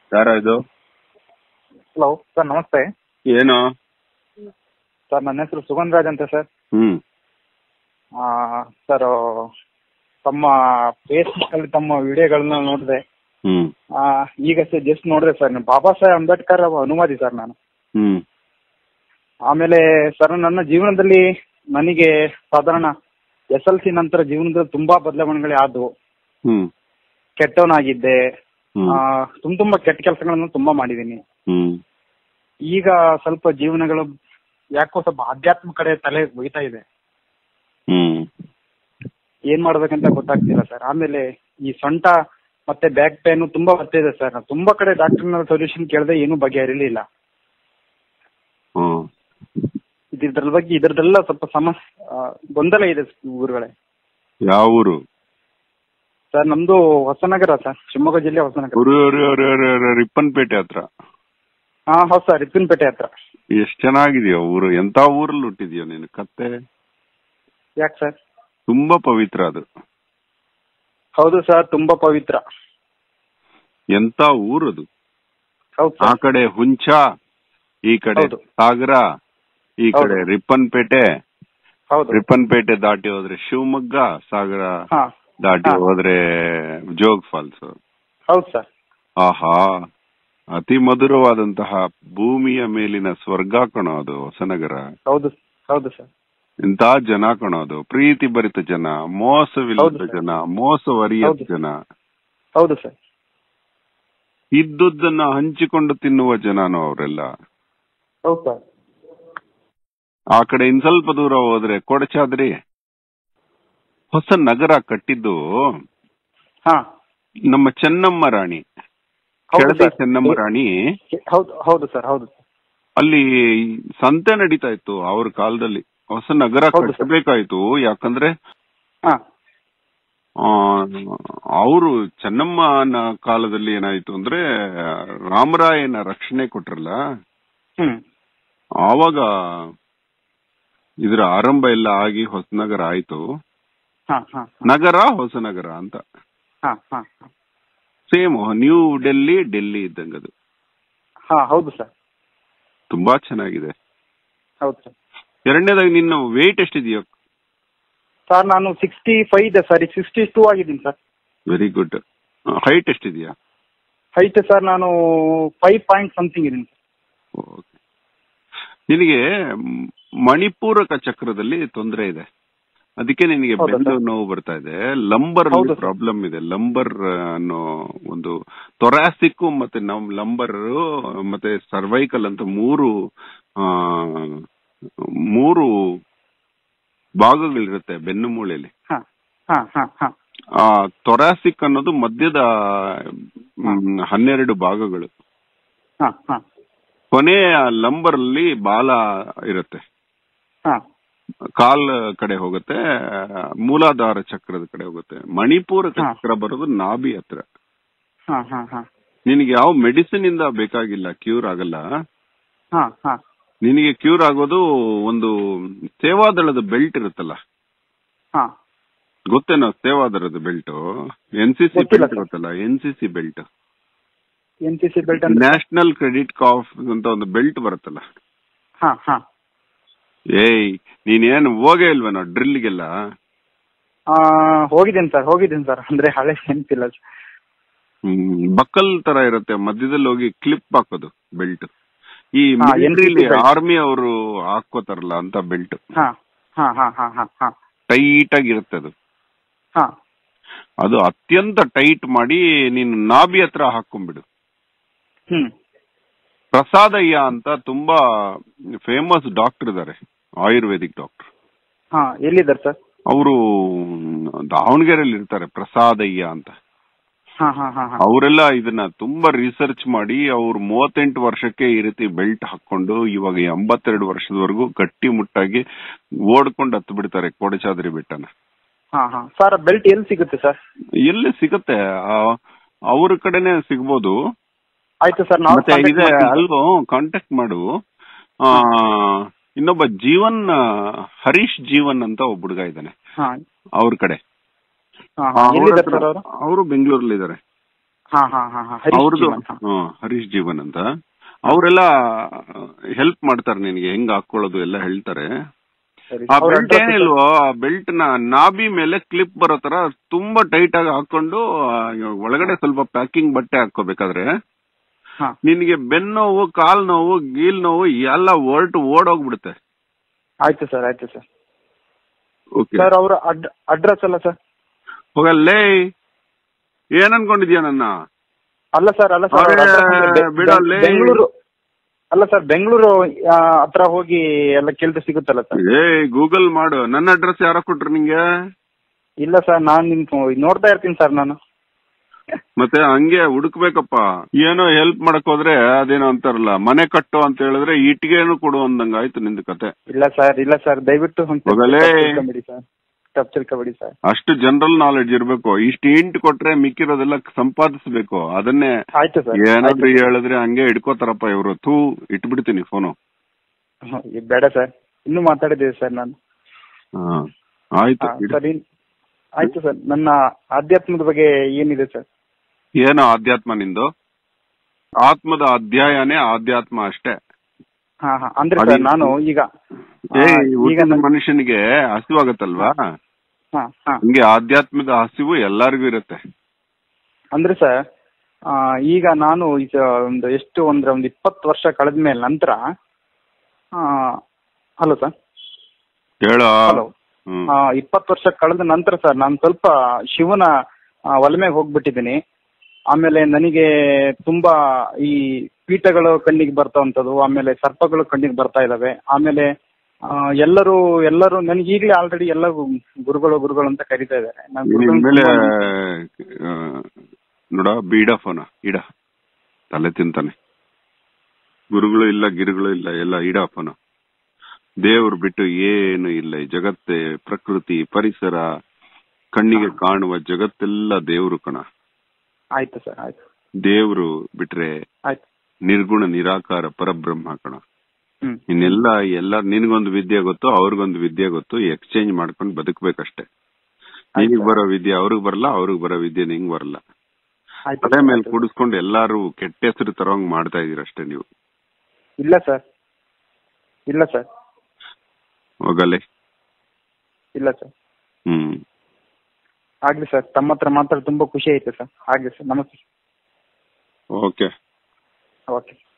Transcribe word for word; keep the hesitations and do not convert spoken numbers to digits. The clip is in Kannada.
ಯಾರ ಇದು? ಹಲೋ ಸರ್, ನಮಸ್ತೆ. ಏನು ಸರ್, ನನ್ನ ಹೆಸರು ಸುಗಂಧರಾಜ್ ಅಂತ ಸರ್. ಹ್ಮ್ ಸರ್, ತಮ್ಮ ಫೇಸ್ಬುಕ್ ಅಲ್ಲಿ ತಮ್ಮ ವಿಡಿಯೋಗಳನ್ನ ನೋಡಿದೆ. ಹ್ಮ್ ಈಗ ಸರ್ ಜಸ್ಟ್ ನೋಡಿದೆ ಸರ್, ಬಾಬಾ ಸಾಹೇಬ್ ಅಂಬೇಡ್ಕರ್ ಅನುವಾದಿ ಸರ್ ನಾನು. ಹ್ಮ್ ಆಮೇಲೆ ಸರ್, ನನ್ನ ಜೀವನದಲ್ಲಿ ನನಗೆ ಸಾಧಾರಣ ಎಸ್ ಎಲ್ ಸಿ ನಂತರ ಜೀವನದಲ್ಲಿ ತುಂಬಾ ಬದಲಾವಣೆಗಳೇ ಆದವು. ಹ್ಮ್ ಕೆಟ್ಟವನಾಗಿದ್ದೆ, ತುಂಬ ತುಂಬಾ ಕೆಟ್ಟ ಕೆಲಸಗಳನ್ನು ತುಂಬಾ ಮಾಡಿದ್ದೀನಿ. ಹ್ಮ್ ಈಗ ಸ್ವಲ್ಪ ಜೀವನಗಳು ಯಾಕೋ ಸ್ವಲ್ಪ ಆಧ್ಯಾತ್ಮ ಕಡೆ ತಲೆ ಒಯ್ತಾ ಇದೆ. ಹ್ಮ್ ಏನ್ ಮಾಡ್ಬೇಕಂತ ಗೊತ್ತಾಗ್ತಿಲ್ಲ ಸರ್. ಆಮೇಲೆ ಈ ಸೊಂಟ ಮತ್ತೆ ಬ್ಯಾಕ್ ಪೇನ್ ತುಂಬಾ ಬರ್ತಿದೆ ಸರ್. ತುಂಬಾ ಕಡೆ ಡಾಕ್ಟರ್ನ ಸೊಲ್ಯೂಷನ್ ಕೇಳಿದೆ, ಏನೂ ಬಗೆಹರಿಲಿಲ್ಲ. ಹ್ಮ್ ಇದ್ರ ಬಗ್ಗೆ ಇದ್ರದ್ದೆಲ್ಲ ಸ್ವಲ್ಪ ಸಮಸ್ಯೆ ಗೊಂದಲ ಇದೆ ಊರುಗಳೇ. ಯಾವ ಊರು ಸರ್? ನಮ್ದು ಹೊಸನಗರ ಸರ್, ಶಿವಮೊಗ್ಗ ಜಿಲ್ಲೆ ಹೊಸನಗರ. ರಿಪ್ಪನ್ಪೇಟೆ ಹತ್ರ. ಹಾ ಹೌದು ಸರ್, ರಿಪ್ಪನ್ಪೇಟೆ ಹತ್ರ. ಎಷ್ಟ್ ಚೆನ್ನಾಗಿದೆಯೋ ಊರು. ಎಂತ ಊರಲ್ಲಿ ಹುಟ್ಟಿದ್ಯೋ ನೀನು? ಕತ್ತೆ ಯಾಕೆ ಸರ್? ತುಂಬಾ ಪವಿತ್ರ ಅದು. ಹೌದು ಸರ್, ತುಂಬಾ ಪವಿತ್ರ. ಎಂತ ಊರದು. ಹೌದು ಆ ಸರ್. ಕಡೆ ಹುಂಚ, ಈ ಕಡೆ ಸಾಗರ, ಈ ಕಡೆ ರಿಪ್ಪನ್ಪೇಟೆ. ಹೌದು. ರಿಪ್ಪನ್ಪೇಟೆ ದಾಟಿ ಹೋದ್ರೆ ಶಿವಮೊಗ್ಗ, ಸಾಗರ ದಾಟಿ ಹೋದ್ರೆ ಜೋಗ್ ಫಾಲ್ಸ್. ಹೌದು ಸರ್. ಆಹಾ, ಅತಿ ಮಧುರವಾದಂತಹ ಭೂಮಿಯ ಮೇಲಿನ ಸ್ವರ್ಗ ಕಣೋ ಅದು ಹೊಸನಗರ. ಹೌದು ಹೌದು ಸರ್. ಇಂತ ಜನ ಕಣೋದು, ಪ್ರೀತಿ ಭರಿತ ಜನ, ಮೋಸವಿಲ್ಲದ ಜನ, ಮೋಸವರಿಯದ ಜನ. ಹೌದು ಸರ್. ಇದ್ದುದನ್ನ ಹಂಚಿಕೊಂಡು ತಿನ್ನುವ ಜನನು ಅವರೆಲ್ಲ. ಹೌದು ಸರ್. ಆ ಕಡೆ ಇನ್ ಸ್ವಲ್ಪ ದೂರ ಹೋದ್ರೆ ಕೊಡಚಾದ್ರಿ. ಹೊಸ ನಗರ ಕಟ್ಟಿದ್ದು ನಮ್ಮ ಚೆನ್ನಮ್ಮ ರಾಣಿ, ಕೆಳದಿ ಚೆನ್ನಮ್ಮ ರಾಣಿ. ಹೌದು ಹೌದು ಸರ್. ಹೌದು. ಅಲ್ಲಿ ಸಂತೆ ನಡೀತಾ ಇತ್ತು ಅವ್ರ ಕಾಲದಲ್ಲಿ. ಹೊಸ ನಗರ ಕಟ್ಟಬೇಕಾಯ್ತು. ಯಾಕಂದ್ರೆ ಅವರು ಚೆನ್ನಮ್ಮನ ಕಾಲದಲ್ಲಿ ಏನಾಯ್ತು ಅಂದ್ರೆ ರಾಮರಾಯನ ರಕ್ಷಣೆ ಕೊಟ್ರಲ್ಲ, ಆವಾಗ ಇದ್ರ ಆರಂಭ ಎಲ್ಲ ಆಗಿ ಹೊಸನಗರ ಆಯ್ತು. ನಗರ ಹೊಸನಗರ ಅಂತ. ಸೇಮ್ ನ್ಯೂ ಡೆಲ್ಲಿ ಡೆಲ್ಲಿ ಇದ್ದಂಗದು. ಹೌದು ಸರ್. ತುಂಬಾ ಚೆನ್ನಾಗಿದೆ. ಹೌದು ಸರ್. ಎರಡನೇದಾಗಿ ನಿನ್ನ ವೇಟ್ ಎಷ್ಟಿದೆಯೋ? ಸರ್, ನಾನು ಸಿಕ್ಸ್ಟಿ ಫೈವ್ ಇದೆ ಸರ್. ಸಿಕ್ಸ್ಟಿ ಟೂ ಆಗಿದ್ದೀನಿ ಸರ್. Very good. ಹೈಟ್ ಎಷ್ಟಿದೆಯಾ? ಹೈಟ್ ಸರ್, ನಾನು ಫೈವ್ ಪಾಯಿಂಟ್ ಸಮಥಿಂಗ್ ಇದೀನಿ. ನಿನಗೆ ಮಣಿಪೂರಕ ಚಕ್ರದಲ್ಲಿ ತೊಂದರೆ ಇದೆ, ಅದಕ್ಕೆ ನಿನಗೆ ಬೆನ್ನು ನೋವು ಬರ್ತಾ ಇದೆ. ಲಂಬರ್ ಪ್ರಾಬ್ಲಮ್ ಇದೆ. ಲಂಬರ್ ಅನ್ನೋ ಒಂದು ತೊರಾಸಿಕ್ ಮತ್ತೆ ನಮ್ ಲಂಬರ್ ಮತ್ತೆ ಸರ್ವೈಕಲ್ ಅಂತ ಮೂರು ಆ ಮೂರು ಭಾಗಗಳಿರುತ್ತೆ ಬೆನ್ನು ಮೂಳೆಯಲ್ಲಿ. ಆ ತೊರಾಸಿಕ್ ಅನ್ನೋದು ಮಧ್ಯದ ಹನ್ನೆರಡು ಭಾಗಗಳು. ಕೊನೆಯ ಲಂಬರ್ ಅಲ್ಲಿ ಬಾಲ ಇರುತ್ತೆ, ಕಾಲ್ ಕಡೆ ಹೋಗುತ್ತೆ, ಮೂಲಾಧಾರ ಚಕ್ರದ ಕಡೆ ಹೋಗುತ್ತೆ. ಮಣಿಪೂರ ಚಕ್ರ ಬರೋದು ನಾಭಿ ಹತ್ರ. ನಿನಗೆ ಯಾವ ಮೆಡಿಸಿನ್ ಇಂದ ಬೇಕಾಗಿಲ್ಲ, ಕ್ಯೂರ್ ಆಗಲ್ಲ. ನಿನಗೆ ಕ್ಯೂರ್ ಆಗೋದು ಒಂದು ಸೇವಾದಳದ ಬೆಲ್ಟ್ ಇರುತ್ತಲ್ಲ, ಗೊತ್ತೇನೋ? ಸೇವಾದಳದ belt, N C C belt ಗೊತ್ತಲ್ಲ? N C C belt, national credit corp ಅಂತ ಒಂದು ಬೆಲ್ಟ್ ಬರುತ್ತಲ್ಲ. ಏಯ್, ನೀನೇನು ಹೋಗೇ ಇಲ್ವೇನೋ ಡ್ರಿಲ್ಗೆಲ್ಲ? ಹೋಗಿದ್ದೀನಿ ಸರ್, ಹೋಗಿದ್ದೀನಿ ಸರ್. ಅಂದ್ರೆ ಹಳೆ ನೆನಪಿಲ್ಲ. ಹ್ಮ್ ಬಕ್ಕಲ್ ತರ ಇರುತ್ತೆ, ಮಧ್ಯದಲ್ಲಿ ಹೋಗಿ ಕ್ಲಿಪ್ ಹಾಕೋದು ಬೆಲ್ಟ್. ಈ ಮಿಲಿಟರಿಲಿ ಆರ್ಮಿ ಅವರು ಹಾಕೋತಾರಲ್ಲ ಅಂತ ಬೆಲ್ಟ್. ಟೈಟ್ ಆಗಿರುತ್ತೆ ಅದು. ಅದು ಅತ್ಯಂತ ಟೈಟ್ ಮಾಡಿ ನೀನು ನಾಭಿ ಹತ್ರ ಹಾಕೊಂಡ್ಬಿಡು. ಪ್ರಸಾದಯ್ಯ ಅಂತ ತುಂಬಾ ಫೇಮಸ್ ಡಾಕ್ಟರ್ ಇದಾರೆ, ಆಯುರ್ವೇದಿಕ್ ಡಾಕ್ಟರ್. ಎಲ್ಲಿದ್ದಾರೆ ಸರ್? ಅವರು ದಾವಣಗೆರೆಯಲ್ಲಿ ಇರ್ತಾರೆ, ಪ್ರಸಾದಯ್ಯ ಅಂತ. ಅವರೆಲ್ಲ ಇದನ್ನ ತುಂಬಾ ರಿಸರ್ಚ್ ಮಾಡಿ ಅವ್ರು ಮೂವತ್ತೆಂಟು ವರ್ಷಕ್ಕೆ ಈ ರೀತಿ ಬೆಲ್ಟ್ ಹಾಕೊಂಡು ಇವಾಗ ಎಂಬತ್ತೆರಡು ವರ್ಷದವರೆಗೂ ಗಟ್ಟಿ ಮುಟ್ಟಾಗಿ ಓಡ್ಕೊಂಡು ಹತ್ತು ಬಿಡ್ತಾರೆ ಕೊಡಚಾದ್ರಿ ಬೆಟ್ಟನ. ಸರ್, ಬೆಲ್ಟ್ ಎಲ್ಲಿ ಸಿಗುತ್ತೆ ಸರ್? ಎಲ್ಲಿ ಸಿಗುತ್ತೆ, ಅವ್ರ ಕಡೆನೆ ಸಿಗ್ಬೋದು. ಆಯ್ತು ಸರ್, ಮತ್ತೆ ಇದೆ ಅಲ್ವೋ, ಕಾಂಟ್ಯಾಕ್ಟ್ ಮಾಡು. ಇನ್ನೊಬ್ಬ ಜೀವನ್, ಹರೀಶ್ ಜೀವನ್ ಅಂತ ಒಬ್ಬ ಹುಡುಗ ಇದ್ದಾನೆ ಅವ್ರ ಕಡೆ. ಅವರು ಬೆಂಗಳೂರಲ್ಲಿ ಇದಾರೆ. ಹಾ ಹಾ ಹಾ ಹಾ ಹರೀಶ್ ಅವ್ರದ್ದು ಜೀವನ್, ಹಾ. ಹ್ಮ್, ಹರೀಶ್ ಜೀವನ್ ಅಂತ. ಅವರೆಲ್ಲ ಹೆಲ್ಪ್ ಮಾಡ್ತಾರೆ ನಿನ್ಗೆ ಹೆಂಗ್ ಹಾಕೊಳ್ಳೋದು ಎಲ್ಲ ಹೇಳ್ತಾರೆ. ಸರಿ ಆ ಅವ್ರ ಬೆಲ್ಟ್ ಅಡ್ರೆಸ್ ಏನಿಲ್ವೋ ಆ ಬೆಲ್ಟ್ ನ ನಾಭಿ ಮೇಲೆ ಕ್ಲಿಪ್ ಬರೋ ತರ ತುಂಬಾ ಟೈಟ್ ಆಗಿ ಹಾಕೊಂಡು ಆ, ಒಳಗಡೆ ಸ್ವಲ್ಪ ಪ್ಯಾಕಿಂಗ್ ಬಟ್ಟೆ ಹಾಕೋಬೇಕಾದ್ರೆ ಹಾ ನಿನ್ಗೆ ಬೆನ್ನೋವು, ಕಾಲ್ ನೋವು, ಗೀಲ್ ನೋವು ಎಲ್ಲ ಹೊರಟು ಓಡೋಗ್ಬಿಡುತ್ತೆ. ಆಯ್ತು ಸರ್, ಆಯ್ತು ಸರ್. ಓಕೆ ಸರ್ ಅವ್ರ ಅಡ್ರೆಸ್ ಅಲ್ಲ ಸರ್? ಹೋಗಲ್ಲೇ, ಏನ್ ಅನ್ಕೊಂಡಿದ್ಯಾ ನನ್ನ? ಅಲ್ಲ ಸರ್, ಅಲ್ಲ ಸರ್, ಅವ್ರ address ಅಂದ್ರೆ ಬೆ- ಬಿಡಲ್ಲೇ. ಬೆಂಗಳೂರು ಅಲ್ಲ ಸರ್, ಬೆಂಗಳೂರು ಆ, ಹತ್ರ ಹೋಗಿ ಎಲ್ಲ ಕೇಳಿದ್ರೆ ಸಿಗುತ್ತಲ್ಲ ಸರ್? ಏ ಗೂಗಲ್ ಮಾಡು. ನನ್ನ ಅಡ್ರೆಸ್ ಯಾರ ಕೊಟ್ರು ನಿಂಗೆ? ಇಲ್ಲ ಸರ್, ನಾನ್ ನಿಮ್ ನೋಡ್ತಾ ಇರ್ತೀನಿ ಸರ್ ನಾನು. ಮತ್ತೆ ಹಂಗೆ ಹುಡುಕ್ಬೇಕಪ್ಪ. ಏನೋ ಹೆಲ್ಪ್ ಮಾಡಕ್ ಹೋದ್ರೆ ಅದೇನೋ ಅಂತಾರಲ್ಲ, ಮನೆ ಕಟ್ಟು ಅಂತ ಹೇಳಿದ್ರೆ ಇಟ್ಟಿಗೆನು ಕೊಡು ಅಂದಂಗ ಆಯ್ತು ನಿಂದ ಕತೆ. ಇಲ್ಲ ಸರ್, ಇಲ್ಲ ಸರ್, ದಯವಿಟ್ಟು ಹೋಗಲೇ. ತಿಳ್ಕೊಂಬಿಡಿ ಸರ್, ತಪ್ಪು ತಿಳ್ಕೊಬೇಡಿ ಸರ್. ಅಷ್ಟು ಜನರಲ್ ನಾಲೆಡ್ಜ್ ಇರ್ಬೇಕು. ಇಷ್ಟು ಇಂಟ್ ಕೊಟ್ರೆ ಮಿಕ್ಕಿರೋದೆಲ್ಲ ಸಂಪಾದಿಸ್ಬೇಕು. ಅದನ್ನೇ ಆಯ್ತು ಸರ್. ಏನಾದ್ರು ಹೇಳಿದ್ರೆ ಹಂಗೆ ಹಿಡ್ಕೋತಾರಪ್ಪ ಇವ್ರು. ಥೂ, ಇಟ್ಬಿಡ್ತೀನಿ ಫೋನು. ಹ್ಮ್, ಬೇಡ ಸರ್, ಇನ್ನೂ ಮಾತಾಡಿದ್ದೀವಿ ಸರ್ ನಾನು. ಹಾ ಆಯ್ತು ಹಾ, ಇಡು. ಸರಿ ಆಯ್ತು ಸರ್. ನನ್ನ ಆಧ್ಯಾತ್ಮದ ಬಗ್ಗೆ ಏನಿದೆ ಸರ್? ಏನೋ ಆಧ್ಯಾತ್ಮ ನಿಂದು? ಆತ್ಮದ ಅಧ್ಯಾಯನೇ ಆಧ್ಯಾತ್ಮ ಅಷ್ಟೇ. ಹಾ ಹಾ ಅಂದ್ರೆ ಸರ್ ನಾನು ಈಗ ಏ ಆ, ಈಗ ಹುಟ್ಟಿದ ನನ್- ಮನುಷ್ಯನಿಗೆ ಹಸಿವಾಗತ್ತಲ್ವಾ, ಹಾ ಹಾ ಹಂಗೆ ಆಧ್ಯಾತ್ಮದ ಹಸಿವು ಎಲ್ಲರಿಗೂ ಇರುತ್ತೆ. ಅಂದ್ರೆ ಸರ್ ಆ, ಈಗ ನಾನು ಈಗ ಒಂದು ಎಷ್ಟು ಅಂದ್ರೆ ಒಂದು ಇಪ್ಪತ್ತು ವರ್ಷ ಕಳೆದ ಮೇಲೆ ನಂತರ, ಹಲೋ ಸರ್, ಹೇಳೋ. ಹಲೋ, ಇಪ್ಪತ್ತು ವರ್ಷ ಕಳೆದ ನಂತರ ಸರ್ ನಾನು ಸ್ವಲ್ಪ ಶಿವನ ಆ, ಒಲಮೆಗೆ ಹೋಗ್ಬಿಟ್ಟಿದ್ದೀನಿ. ಆಮೇಲೆ ನನಗೆ ತುಂಬಾ ಈ ಪೀಠಗಳು ಕಣ್ಣಿಗೆ ಬರ್ತಾವಂಥದ್ದು, ಆಮೇಲೆ ಸರ್ಪಗಳು ಕಣ್ಣಿಗೆ ಬರ್ತಾ ಇದಾವೆ. ಆಮೇಲೆ ಆ, ಎಲ್ಲರೂ ಎಲ್ಲರೂ ನನಗೆ ಈಗಲೇ ಆಲ್ರೆಡಿ ಎಲ್ಲ ಗುರುಗಳು ಗುರುಗಳು ಅಂತ ಕರಿತಾ ಇದ್ದಾರೆ. ನಾನ್ ಗುರುಗಳನ್ನ ಮೇಲೆ ತುಂಬಾ- ಆ, ನೋಡ ಬೀಡ ಫೋನ ಇಡ, ತಲೆ ತಿಂತಾನೆ. ಗುರುಗಳು ಇಲ್ಲ, ಗಿರುಗಳು ಇಲ್ಲ, ಎಲ್ಲ ಇಡ ಫೋನ. ದೇವ್ರು ಬಿಟ್ಟು ಏನು ಇಲ್ಲ ಈ ಜಗತ್ತೇ, ಪ್ರಕೃತಿ, ಪರಿಸರ, ಕಣ್ಣಿಗೆ ಕಾಣುವ ಜಗತ್ತೆಲ್ಲ ದೇವ್ರು ಕಣ. ಆಯ್ತು ಸರ್, ಆಯ್ತು. ದೇವ್ರು ಬಿಟ್ರೆ ಆಯ್ತು. ನಿರ್ಗುಣ ನಿರಾಕಾರ ಪರಬ್ರಹ್ಮ ಕಣ. ಹ್ಮ್ ಇನ್ನೆಲ್ಲ ಎಲ್ಲ ನಿನ್ಗೊಂದು ವಿದ್ಯೆ ಗೊತ್ತು, ಅವ್ರಿಗೊಂದು ವಿದ್ಯೆ ಗೊತ್ತು, ಎಕ್ಸ್ಚೇಂಜ್ ಮಾಡ್ಕೊಂಡು ಬದುಕ್ಬೇಕಷ್ಟೇ. ನಿನಗ್ ಬರೋ ವಿದ್ಯೆ ಅವ್ರಿಗೆ ಬರಲ್ಲ, ಅವ್ರಿಗೆ ಬರೋ ವಿದ್ಯೆ ನಿಂಗ್ ಬರಲ್ಲ. ಆಯ್ತು ತಲೆ ಸರ್, ಮೇಲೆ ಆಯ್ತು. ಕೂಡಿಸ್ಕೊಂಡು ಎಲ್ಲಾರು ಕೆಟ್ಟ ಹೆಸರು ತರೋಂಗ್ ಮಾಡ್ತಾ ಇದೀರಷ್ಟೇ ನೀವು. ಇಲ್ಲ ಸರ್, ಇಲ್ಲ ಸರ್, ಹೋಗಲ್ಲೇ. ಇಲ್ಲ ಸರ್. ಹ್ಮ್ ಆಗ್ಲಿ ಸರ್, ತಮ್ಮ ಹತ್ರ ಮಾತಾಡಿ ತುಂಬಾ ಖುಷಿ ಆಯ್ತು ಸರ್. ಆಗ್ಲಿ ಸರ್, ನಮಸ್ತೆ. ಓಕೆ. ಓಕೆ.